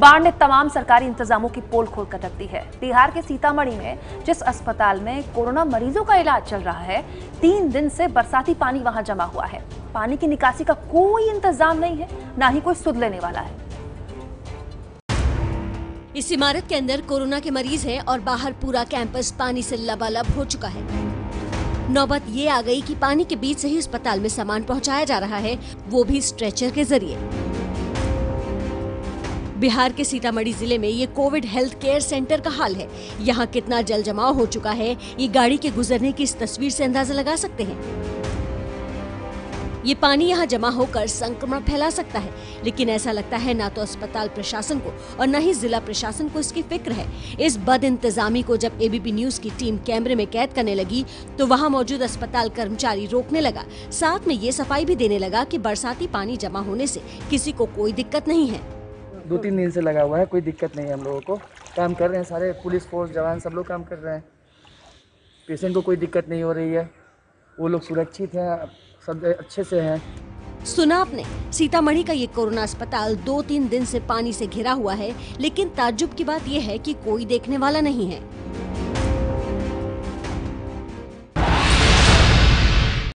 बाढ़ ने तमाम सरकारी इंतजामों की पोल खोल कर रख दी है। बिहार के सीतामढ़ी में जिस अस्पताल में कोरोना मरीजों का इलाज चल रहा है, 3 दिन से बरसाती पानी वहां जमा हुआ है। पानी की निकासी का कोई इंतजाम नहीं है, ना ही कोई सुध लेने वाला है। इस इमारत के अंदर कोरोना के मरीज हैं और बाहर पूरा कैंपस पानी से लबालब हो चुका है। नौबत ये आ गई कि पानी के बीच से ही अस्पताल में सामान पहुंचाया जा रहा है, वो भी स्ट्रेचर के जरिए। बिहार के सीतामढ़ी जिले में ये कोविड हेल्थ केयर सेंटर का हाल है। यहाँ कितना जल जमाव हो चुका है, ये गाड़ी के गुजरने की इस तस्वीर से अंदाजा लगा सकते हैं। ये पानी यहाँ जमा होकर संक्रमण फैला सकता है, लेकिन ऐसा लगता है ना तो अस्पताल प्रशासन को और न ही जिला प्रशासन को इसकी फिक्र है। इस बदइंतजामी को जब एबीपी न्यूज की टीम कैमरे में कैद करने लगी तो वहाँ मौजूद अस्पताल कर्मचारी रोकने लगा, साथ में ये सफाई भी देने लगा कि बरसाती पानी जमा होने से किसी को कोई दिक्कत नहीं है। 2-3 दिन से लगा हुआ है, कोई दिक्कत नहीं है। हम लोगों को काम कर रहे हैं, सारे पुलिस फोर्स जवान सब लोग काम कर रहे हैं। पेशेंट को कोई दिक्कत नहीं हो रही है, वो लोग सुरक्षित हैं, सब अच्छे से हैं। सुना आपने, सीतामढ़ी का ये कोरोना अस्पताल 2-3 दिन से पानी से घिरा हुआ है, लेकिन ताज्जुब की बात यह है कि कोई देखने वाला नहीं है।